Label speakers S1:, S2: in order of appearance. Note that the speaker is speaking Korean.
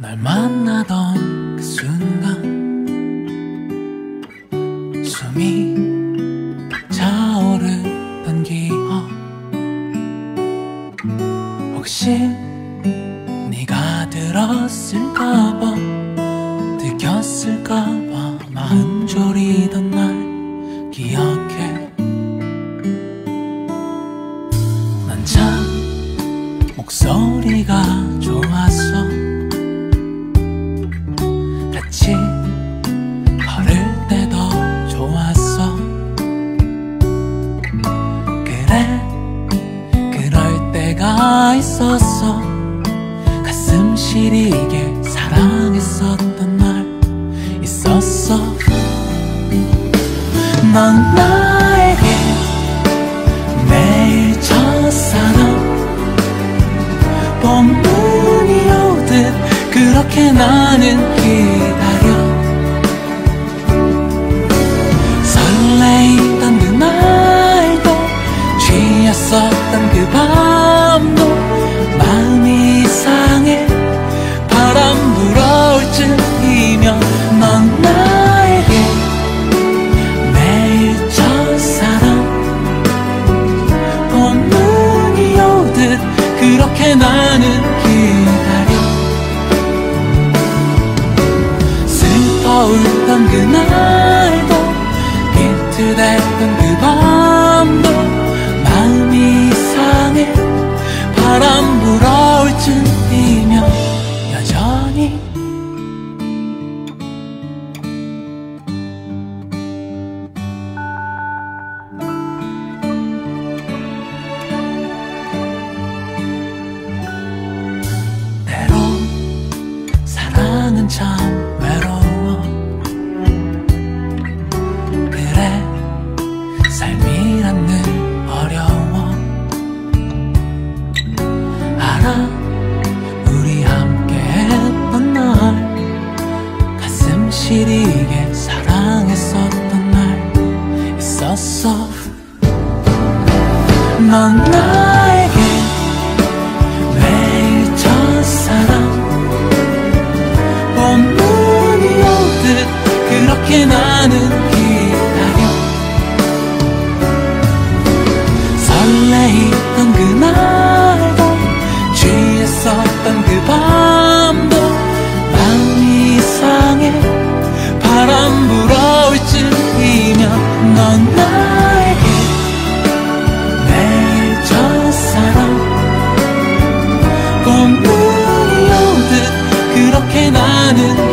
S1: 널 만나던 그 순간 숨이 차오르던 기억, 혹시 네가 들었을까봐 들켰을까봐 마음 졸이던 날 기억해. 난 참 목소리가 좋았어. 같이 걸을 때도 좋았어. 그래, 그럴 때가 있었어. 가슴 시리게 사랑했었던 날 있었어. 넌 나에게 매일 첫사랑, 봄눈이 오듯 그렇게 나는 기다려. 설레이던 그날도 취했었던 그 밤도 마음이 이상해 바람 불어올 쯤이면 넌 나에게 매일 첫사랑, 봄눈이 오듯 그렇게 나는 기다려. 슬퍼울던 그날도 비틀댔던 그 밤도 마음이 이상해 바람 불어올 쯤이면 여전히 때론 사랑은 참 외로워. 그래, 삶이란 늘 어려워. 알아, 우리 함께 했던 날 가슴 시리게 사랑했었던 날 있었어. 넌 나에게 매일 첫사랑, 봄눈이 오듯 그렇게 나는 기다려. 설레이던 그날도 취했었던 그 밤도 마음이 이상해 바람 불어올 쯤이면 넌 나에게 매일 첫사랑, 봄눈이 오듯 그렇게 나는